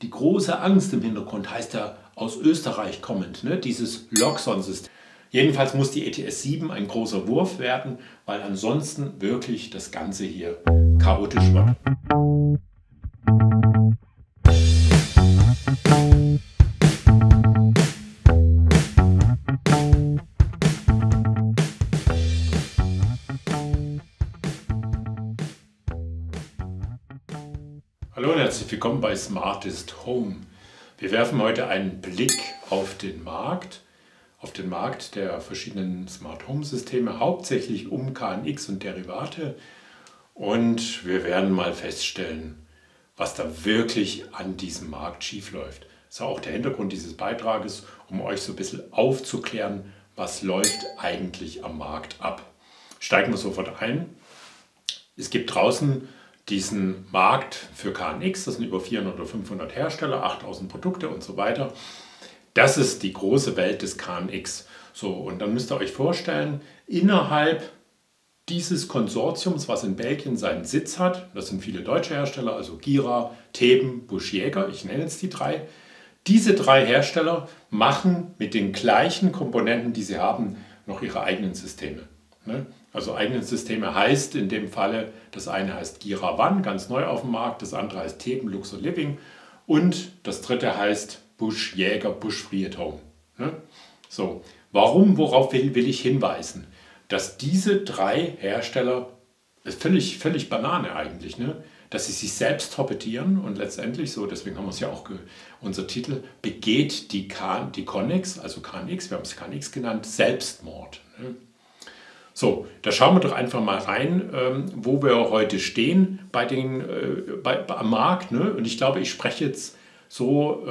die große Angst im Hintergrund heißt ja aus Österreich kommend, ne? Dieses Loxon-System. Jedenfalls muss die ETS 7 ein großer Wurf werden, weil ansonsten wirklich das Ganze hier chaotisch wird. Hallo und herzlich willkommen bei Smartest Home. Wir werfen heute einen Blick auf den Markt der verschiedenen Smart Home Systeme, hauptsächlich um KNX und Derivate. Und wir werden mal feststellen, was da wirklich an diesem Markt schief läuft. Das ist auch der Hintergrund dieses Beitrages, um euch so ein bisschen aufzuklären, was läuft eigentlich am Markt ab. Steigen wir sofort ein. Es gibt draußen diesen Markt für KNX, das sind über 400 oder 500 Hersteller, 8000 Produkte und so weiter. Das ist die große Welt des KNX. So, und dann müsst ihr euch vorstellen, innerhalb dieses Konsortiums, was in Belgien seinen Sitz hat, das sind viele deutsche Hersteller, also Gira, Theben, Busch Jaeger, ich nenne jetzt die drei. Diese drei Hersteller machen mit den gleichen Komponenten, die sie haben, noch ihre eigenen Systeme. Also eigenen Systeme heißt in dem Falle, das eine heißt Gira One, ganz neu auf dem Markt, das andere heißt Theben Luxor Living und das dritte heißt Busch Jaeger Busch Free at Home. So, worauf will ich hinweisen? Dass diese drei Hersteller, völlig Banane eigentlich, dass sie sich selbst torpedieren und letztendlich so, deswegen haben wir es ja auch, unser Titel, begeht die Connex, also KNX, wir haben es KNX genannt, Selbstmord. So, da schauen wir doch einfach mal rein, wo wir heute stehen am Markt. Und ich glaube, ich spreche jetzt so,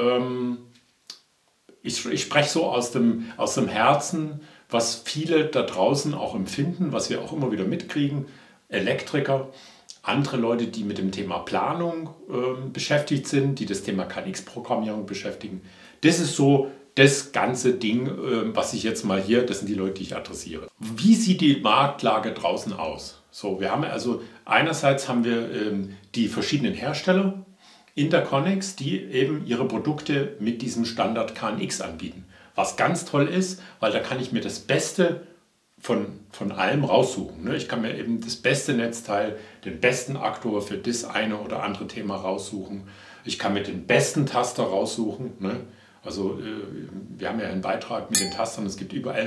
ich spreche so aus dem Herzen, was viele da draußen auch empfinden, was wir auch immer wieder mitkriegen. Elektriker, andere Leute, die mit dem Thema Planung beschäftigt sind, die das Thema KNX-Programmierung beschäftigen. Das ist so das ganze Ding, was ich jetzt mal hier, das sind die Leute, die ich adressiere. Wie sieht die Marktlage draußen aus? So, wir haben also einerseits haben wir die verschiedenen Hersteller in der Connex, die eben ihre Produkte mit diesem Standard KNX anbieten. Was ganz toll ist, weil da kann ich mir das Beste von allem raussuchen. Ich kann mir eben das beste Netzteil, den besten Aktor für das eine oder andere Thema raussuchen. Ich kann mir den besten Taster raussuchen. Also wir haben ja einen Beitrag mit den Tastern, es gibt über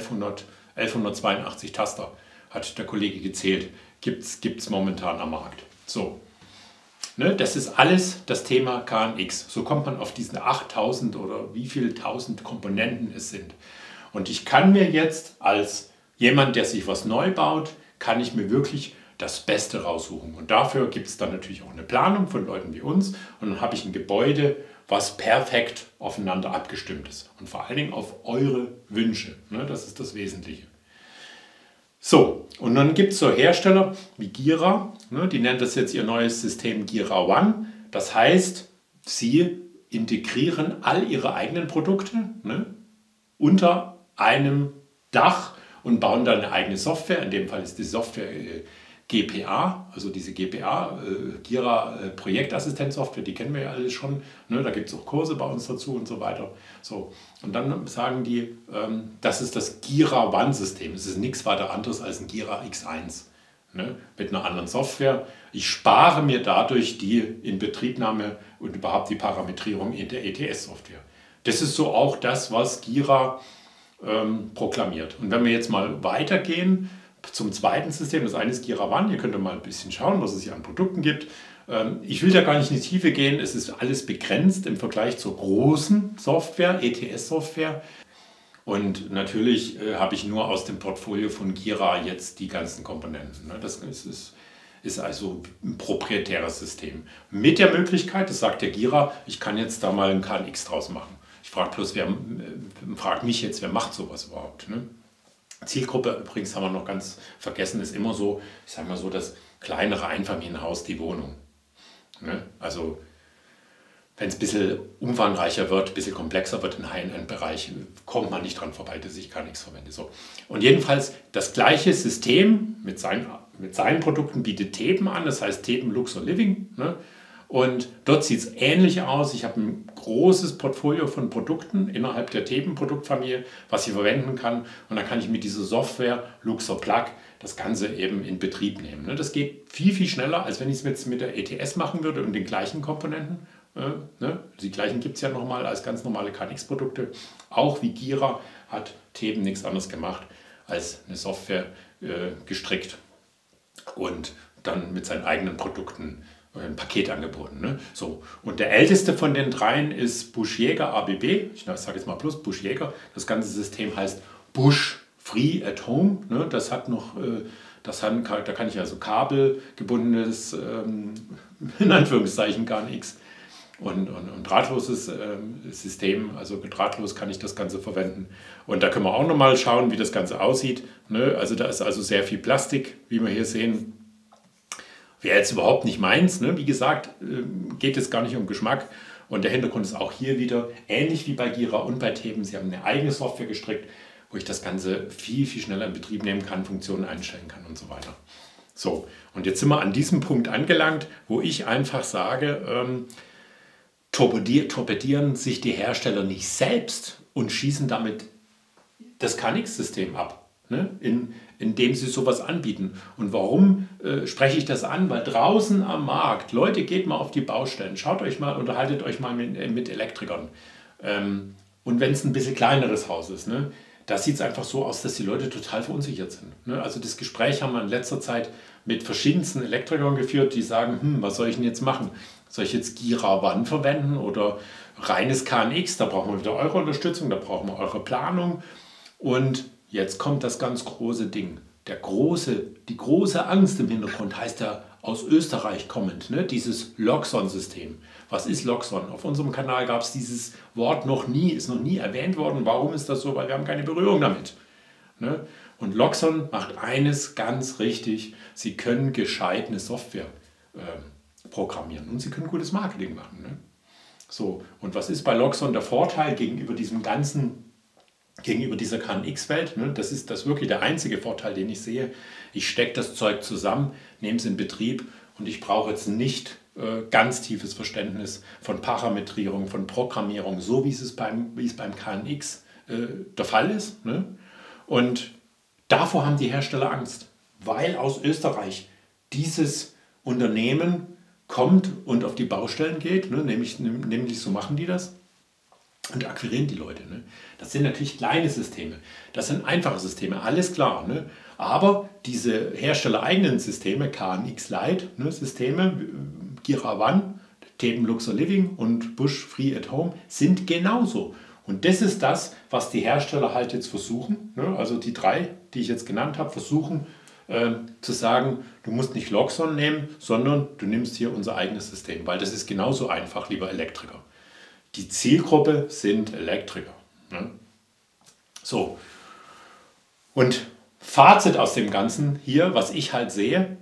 1182 Taster, hat der Kollege gezählt, gibt es momentan am Markt. So, das ist alles das Thema KNX. So kommt man auf diese 8000 oder wie viele tausend Komponenten es sind. Und ich kann mir jetzt als jemand, der sich was neu baut, kann ich mir wirklich das Beste raussuchen. Und dafür gibt es dann natürlich auch eine Planung von Leuten wie uns. Und dann habe ich ein Gebäude, was perfekt aufeinander abgestimmt ist. Und vor allen Dingen auf eure Wünsche. Das ist das Wesentliche. So, und dann gibt es so Hersteller wie Gira, die nennen das jetzt ihr neues System Gira One. Das heißt, sie integrieren all ihre eigenen Produkte unter einem Dach und bauen dann eine eigene Software. In dem Fall ist die Software GPA, also diese GPA, Gira Projektassistenzsoftware, die kennen wir ja alle schon. Da gibt es auch Kurse bei uns dazu und so weiter. So, und dann sagen die, das ist das Gira One-System. Es ist nichts weiter anderes als ein Gira X1 mit einer anderen Software. Ich spare mir dadurch die Inbetriebnahme und überhaupt die Parametrierung in der ETS-Software. Das ist so auch das, was Gira proklamiert. Und wenn wir jetzt mal weitergehen zum zweiten System, das eine ist Gira One, ihr könnt mal ein bisschen schauen, was es hier an Produkten gibt. Ich will da gar nicht in die Tiefe gehen, es ist alles begrenzt im Vergleich zur großen Software, ETS-Software. Und natürlich habe ich nur aus dem Portfolio von Gira jetzt die ganzen Komponenten. Das ist also ein proprietäres System. Mit der Möglichkeit, das sagt der Gira, ich kann jetzt da mal ein KNX draus machen. Ich frage bloß, mich jetzt, wer macht sowas überhaupt? Zielgruppe, übrigens haben wir noch ganz vergessen, ist immer so, ich sage mal so, das kleinere Einfamilienhaus, die Wohnung. Also wenn es ein bisschen umfangreicher wird, ein bisschen komplexer wird im High-End-Bereich, kommt man nicht dran vorbei, dass ich gar nichts verwende. So. Und jedenfalls das gleiche System mit seinen Produkten bietet Theben an, das heißt Theben Luxor Living. Und dort sieht es ähnlich aus. Ich habe ein großes Portfolio von Produkten innerhalb der Themen-Produktfamilie, was ich verwenden kann. Und dann kann ich mit dieser Software Luxor Plug das Ganze eben in Betrieb nehmen. Das geht viel, viel schneller, als wenn ich es jetzt mit der ETS machen würde und den gleichen Komponenten. Die gleichen gibt es ja nochmal als ganz normale KNX-Produkte. Auch wie Gira hat Theben nichts anderes gemacht, als eine Software gestrickt und dann mit seinen eigenen Produkten ein Paket angeboten. Ne? So. Und der älteste von den dreien ist Busch Jaeger ABB. Ich sage jetzt mal plus Busch Jaeger. Das ganze System heißt Busch Free at Home. Ne? Das hat noch, da kann ich also kabelgebundenes, in Anführungszeichen KNX und drahtloses System, also drahtlos kann ich das Ganze verwenden. Und da können wir auch nochmal schauen, wie das Ganze aussieht. Ne? Also da ist also sehr viel Plastik, wie wir hier sehen. Wäre jetzt überhaupt nicht meins. Ne? Wie gesagt, geht es gar nicht um Geschmack. Und der Hintergrund ist auch hier wieder ähnlich wie bei Gira und bei Theben. Sie haben eine eigene Software gestrickt, wo ich das Ganze viel, viel schneller in Betrieb nehmen kann, Funktionen einstellen kann und so weiter. So, und jetzt sind wir an diesem Punkt angelangt, wo ich einfach sage, torpedieren sich die Hersteller nicht selbst und schießen damit das KNX-System ab, ne? Indem sie sowas anbieten. Und warum spreche ich das an? Weil draußen am Markt, Leute, geht mal auf die Baustellen, schaut euch mal, unterhaltet euch mal mit Elektrikern. Und wenn es ein bisschen kleineres Haus ist, ne? Da sieht es einfach so aus, dass die Leute total verunsichert sind. Ne? Also das Gespräch haben wir in letzter Zeit mit verschiedensten Elektrikern geführt, die sagen, was soll ich denn jetzt machen? Soll ich jetzt Gira One verwenden oder reines KNX? Da brauchen wir wieder eure Unterstützung, da brauchen wir eure Planung. Und jetzt kommt das ganz große Ding. Die große Angst im Hintergrund heißt ja aus Österreich kommend, ne? Dieses Loxon-System. Was ist Loxon? Auf unserem Kanal gab es dieses Wort ist noch nie erwähnt worden. Warum ist das so? Weil wir haben keine Berührung damit. Ne? Und Loxon macht eines ganz richtig. Sie können gescheit eine Software programmieren und sie können gutes Marketing machen. Ne? So, und was ist bei Loxon der Vorteil gegenüber dieser KNX-Welt? Ne? Das ist wirklich der einzige Vorteil, den ich sehe. Ich stecke das Zeug zusammen, nehme es in Betrieb und ich brauche jetzt nicht ganz tiefes Verständnis von Parametrierung, von Programmierung, so wie es beim KNX der Fall ist. Ne? Und davor haben die Hersteller Angst, weil aus Österreich dieses Unternehmen kommt und auf die Baustellen geht, ne? nämlich so machen die das. Und akquirieren die Leute. Ne? Das sind natürlich kleine Systeme, das sind einfache Systeme, alles klar. Ne? Aber diese herstellereigenen Systeme, KNX Lite, ne, Systeme, Gira One, Theben Luxor Living und Busch Free at Home sind genauso. Und das ist das, was die Hersteller halt jetzt versuchen, ne? Also die drei, die ich jetzt genannt habe, versuchen zu sagen, du musst nicht Loxon nehmen, sondern du nimmst hier unser eigenes System, weil das ist genauso einfach, lieber Elektriker. Die Zielgruppe sind Elektriker. Ne? So, und Fazit aus dem Ganzen hier, was ich halt sehe,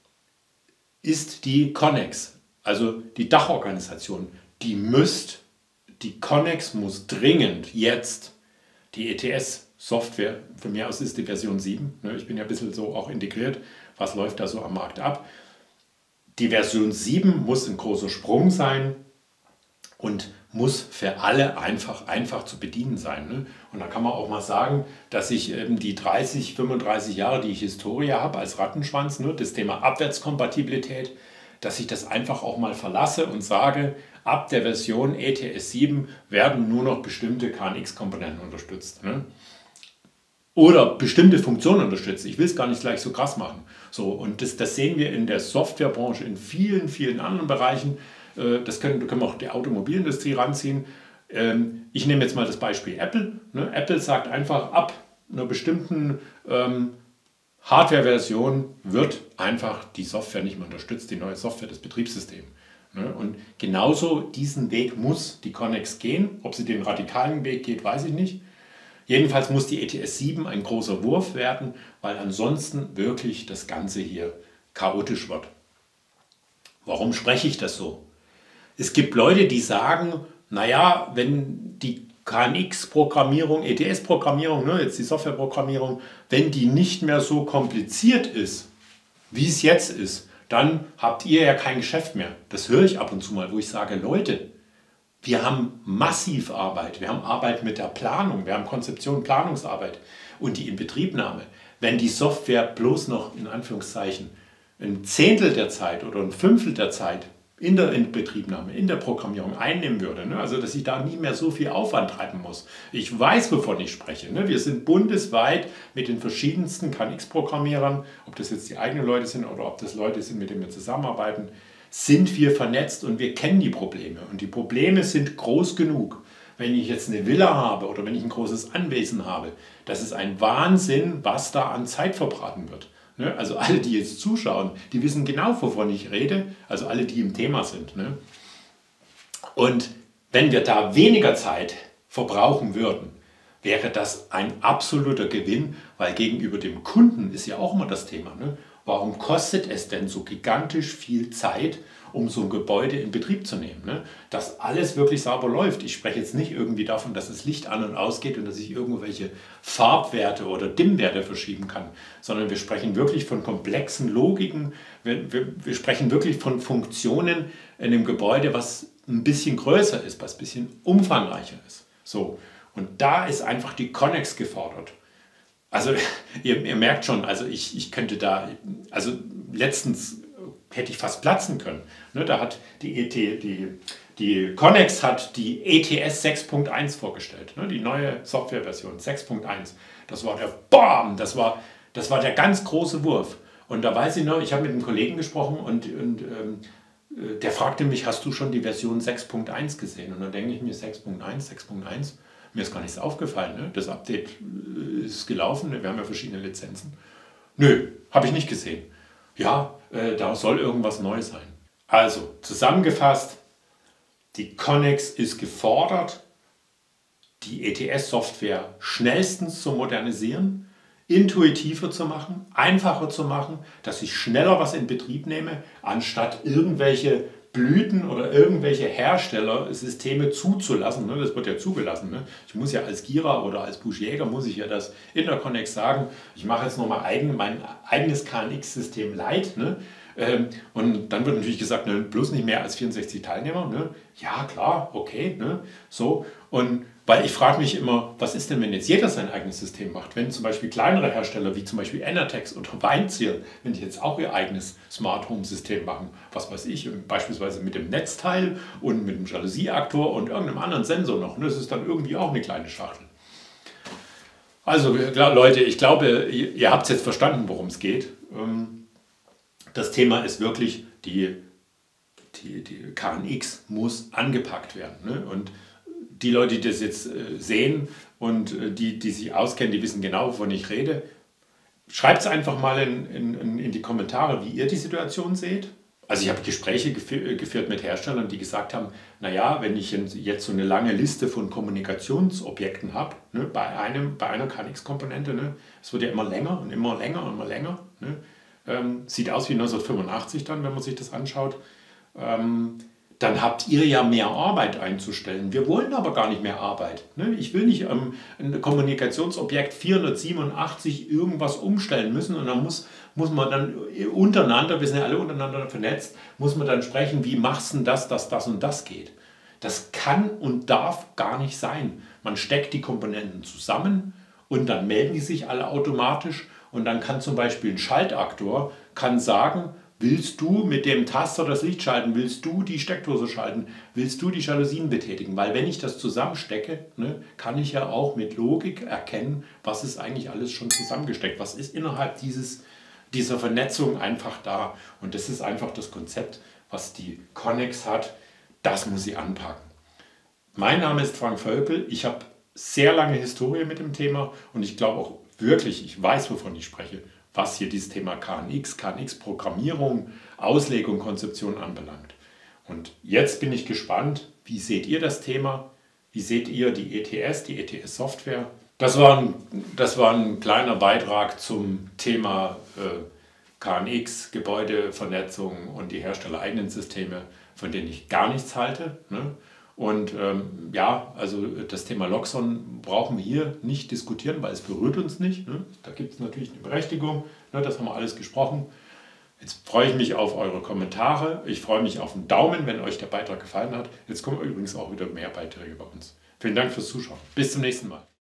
ist die Connex, also die Dachorganisation. Die Connex muss dringend jetzt die ETS-Software, von mir aus ist die Version 7, ne? Ich bin ja ein bisschen so auch integriert, was läuft da so am Markt ab. Die Version 7 muss ein großer Sprung sein und muss für alle einfach zu bedienen sein. Ne? Und da kann man auch mal sagen, dass ich die 30, 35 Jahre, die ich Historie habe als Rattenschwanz, ne, das Thema Abwärtskompatibilität, dass ich das einfach auch mal verlasse und sage, ab der Version ETS 7 werden nur noch bestimmte KNX-Komponenten unterstützt. Ne? Oder bestimmte Funktionen unterstützt. Ich will es gar nicht gleich so krass machen. So, und das sehen wir in der Softwarebranche in vielen, vielen anderen Bereichen. Das können wir auch die Automobilindustrie ranziehen. Ich nehme jetzt mal das Beispiel Apple. Ne? Apple sagt einfach, ab einer bestimmten Hardware-Version wird einfach die Software nicht mehr unterstützt, die neue Software, das Betriebssystem. Ne? Und genauso diesen Weg muss die Connex gehen. Ob sie den radikalen Weg geht, weiß ich nicht. Jedenfalls muss die ETS 7 ein großer Wurf werden, weil ansonsten wirklich das Ganze hier chaotisch wird. Warum spreche ich das so? Es gibt Leute, die sagen, naja, wenn die KNX-Programmierung, ETS-Programmierung, ne, jetzt die Softwareprogrammierung, wenn die nicht mehr so kompliziert ist, wie es jetzt ist, dann habt ihr ja kein Geschäft mehr. Das höre ich ab und zu mal, wo ich sage, Leute, wir haben massiv Arbeit. Wir haben Arbeit mit der Planung, wir haben Konzeption, Planungsarbeit und die Inbetriebnahme. Wenn die Software bloß noch in Anführungszeichen ein Zehntel der Zeit oder ein Fünftel der Zeit in der Inbetriebnahme, in der Programmierung einnehmen würde, ne? Also dass ich da nie mehr so viel Aufwand treiben muss. Ich weiß, wovon ich spreche. Ne? Wir sind bundesweit mit den verschiedensten KNX-Programmierern, ob das jetzt die eigenen Leute sind oder ob das Leute sind, mit denen wir zusammenarbeiten, sind wir vernetzt und wir kennen die Probleme. Und die Probleme sind groß genug. Wenn ich jetzt eine Villa habe oder wenn ich ein großes Anwesen habe, das ist ein Wahnsinn, was da an Zeit verbraten wird. Also alle, die jetzt zuschauen, die wissen genau, wovon ich rede, also alle, die im Thema sind. Und wenn wir da weniger Zeit verbrauchen würden, wäre das ein absoluter Gewinn, weil gegenüber dem Kunden ist ja auch immer das Thema. Warum kostet es denn so gigantisch viel Zeit, um so ein Gebäude in Betrieb zu nehmen? Dass alles wirklich sauber läuft. Ich spreche jetzt nicht irgendwie davon, dass das Licht an und ausgeht und dass ich irgendwelche Farbwerte oder Dimmwerte verschieben kann, sondern wir sprechen wirklich von komplexen Logiken. Wir sprechen wirklich von Funktionen in einem Gebäude, was ein bisschen größer ist, was ein bisschen umfangreicher ist. So. Und da ist einfach die Connex gefordert. Also ihr merkt schon, also ich könnte da, also letztens hätte ich fast platzen können. Da hat die Connex hat die ETS 6.1 vorgestellt, die neue Softwareversion 6.1. Das war der BAM, das war der ganz große Wurf. Und da weiß ich noch, ich habe mit einem Kollegen gesprochen und der fragte mich, hast du schon die Version 6.1 gesehen? Und dann denke ich mir, 6.1, mir ist gar nichts aufgefallen. Das Update ist gelaufen, wir haben ja verschiedene Lizenzen. Nö, habe ich nicht gesehen. Ja, da soll irgendwas Neues sein. Also, zusammengefasst, die Connex ist gefordert, die ETS-Software schnellstens zu modernisieren, intuitiver zu machen, einfacher zu machen, dass ich schneller was in Betrieb nehme, anstatt irgendwelche Blüten oder irgendwelche Herstellersysteme zuzulassen. Das wird ja zugelassen. Ich muss ja als Gira oder als Buschjäger muss ich ja das in der Connex sagen, ich mache jetzt nochmal mein eigenes KNX-System light. Und dann wird natürlich gesagt, bloß nicht mehr als 64 Teilnehmer. Ja, klar, okay. So. Und weil ich frage mich immer, was ist denn, wenn jetzt jeder sein eigenes System macht? Wenn zum Beispiel kleinere Hersteller wie zum Beispiel Enertex oder Weinziel, wenn die jetzt auch ihr eigenes Smart Home System machen, was weiß ich, beispielsweise mit dem Netzteil und mit dem Jalousie-Aktor und irgendeinem anderen Sensor noch. Das ist dann irgendwie auch eine kleine Schachtel. Also Leute, ich glaube, ihr habt jetzt verstanden, worum es geht. Das Thema ist wirklich, die KNX muss angepackt werden. Und die Leute, die das jetzt sehen und die sich auskennen, die wissen genau, wovon ich rede. Schreibt es einfach mal in die Kommentare, wie ihr die Situation seht. Also ich habe Gespräche geführt mit Herstellern, die gesagt haben, naja, wenn ich jetzt so eine lange Liste von Kommunikationsobjekten habe, bei einer KNX-Komponente, es wird ja immer länger und immer länger und immer länger. Sieht aus wie 1985 dann, wenn man sich das anschaut. Dann habt ihr ja mehr Arbeit einzustellen. Wir wollen aber gar nicht mehr Arbeit. Ich will nicht ein Kommunikationsobjekt 487 irgendwas umstellen müssen und dann muss man dann untereinander, wir sind ja alle untereinander vernetzt, muss man dann sprechen, wie machst du denn das und das geht. Das kann und darf gar nicht sein. Man steckt die Komponenten zusammen und dann melden die sich alle automatisch und dann kann zum Beispiel ein Schaltaktor sagen, willst du mit dem Taster das Licht schalten? Willst du die Steckdose schalten? Willst du die Jalousien betätigen? Weil wenn ich das zusammenstecke, kann ich ja auch mit Logik erkennen, was ist eigentlich alles schon zusammengesteckt. Was ist innerhalb dieser Vernetzung einfach da? Und das ist einfach das Konzept, was die Connex hat. Das muss sie anpacken. Mein Name ist Frank Völpel. Ich habe sehr lange Historie mit dem Thema und ich glaube auch wirklich, ich weiß, wovon ich spreche, was hier dieses Thema KNX-Programmierung, Auslegung, Konzeption anbelangt. Und jetzt bin ich gespannt, wie seht ihr das Thema? Wie seht ihr die ETS-Software? Das war ein kleiner Beitrag zum Thema KNX, Gebäudevernetzung und die herstellereigenen Systeme, von denen ich gar nichts halte. Und also das Thema Loxon brauchen wir hier nicht diskutieren, weil es berührt uns nicht. Da gibt es natürlich eine Berechtigung, das haben wir alles gesprochen. Jetzt freue ich mich auf eure Kommentare. Ich freue mich auf einen Daumen, wenn euch der Beitrag gefallen hat. Jetzt kommen übrigens auch wieder mehr Beiträge bei uns. Vielen Dank fürs Zuschauen. Bis zum nächsten Mal.